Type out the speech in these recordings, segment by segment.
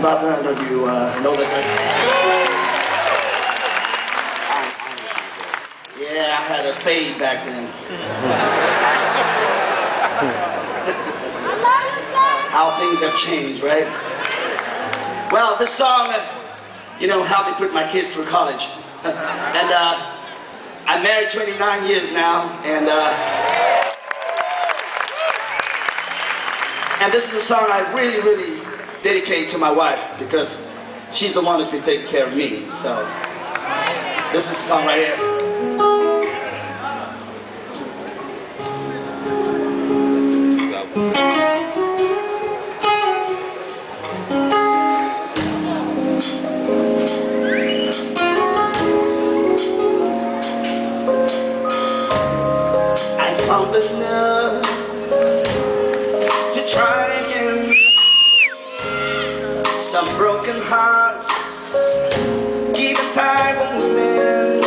Butler. I know you know that. Yeah, I had a fade back then. How things have changed, right? Well, this song, you know, helped me put my kids through college. And I'm married 29 years now, and this is a song I really, really dedicate to my wife, because she's the one who's been taking care of me. So this is the song right here. I found enough to try again. Some broken hearts keep a time on women.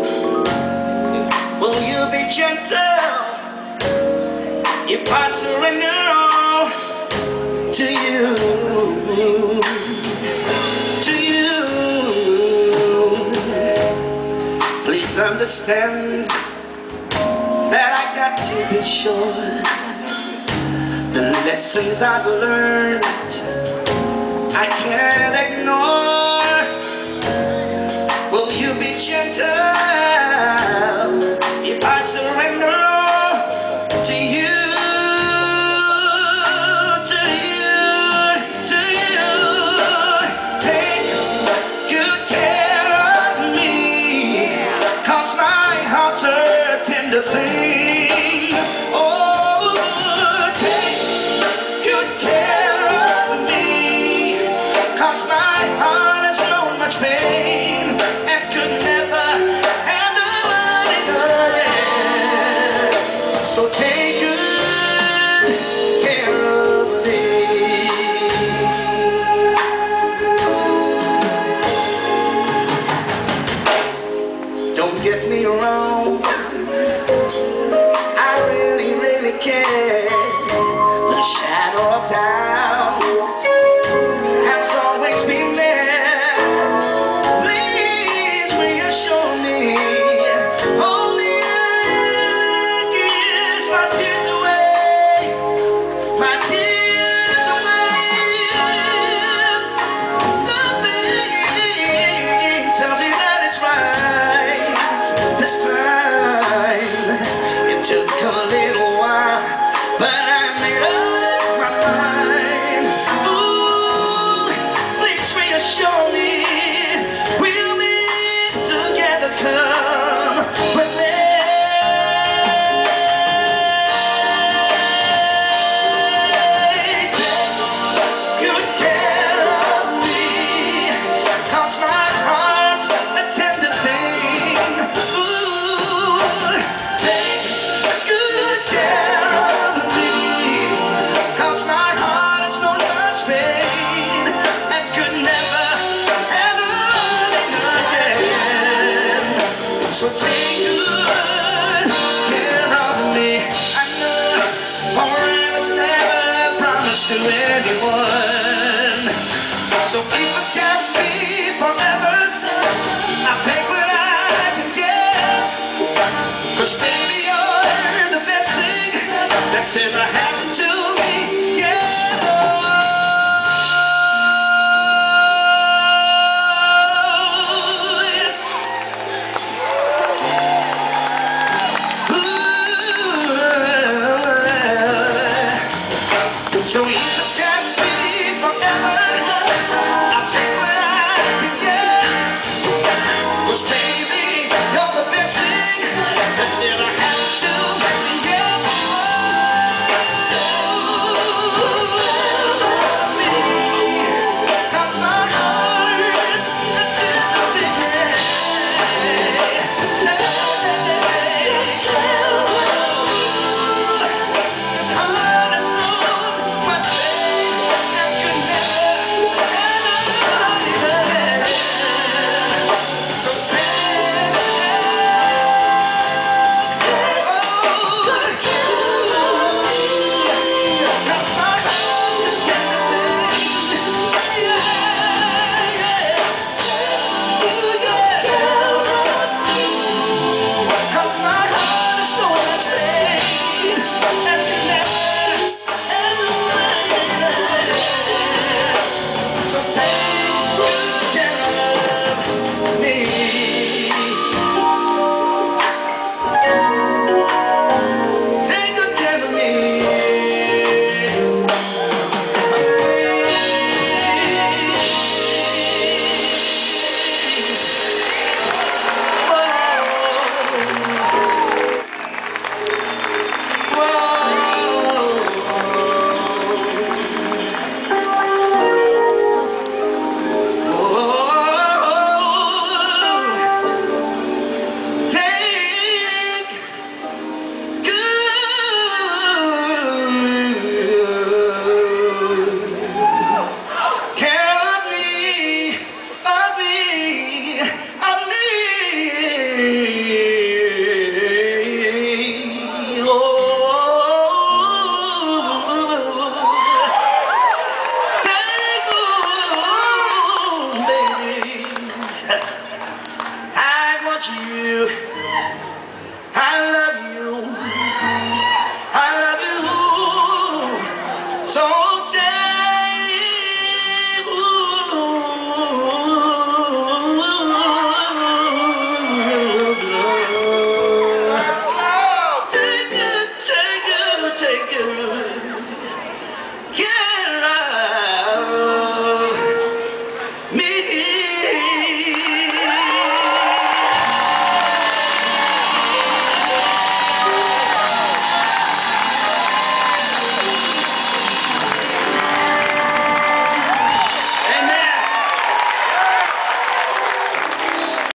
Will you be gentle if I surrender all to you? To you. Please understand that I got to be sure the lessons I've learned I can't ignore. Will you be gentle if I surrender all to you? To you, to you. Take good care of me, 'cause my heart's a tender thing. Oh, take good care of me, 'cause my heart has known much pain and could never handle it again. So take good care of me. Don't get me wrong, I really, really care. The shadow of doubt has always been there. Please reassure me. Hold me and kiss my tears away. My tears away. Something tells me that it's right this time. It took a little while, but I made up my mind. Ooh, please reassure me, we'll be together come when they take good care of me, 'cause my heart's a tender thing. Ooh, take good care of me, 'cause my heart has known much pain and could never handle it again. So take good care of me. I know forever's never promised to anyone. So if it can't be forever, I'll take what I can get. 'Cause baby, you're the best thing that's ever happened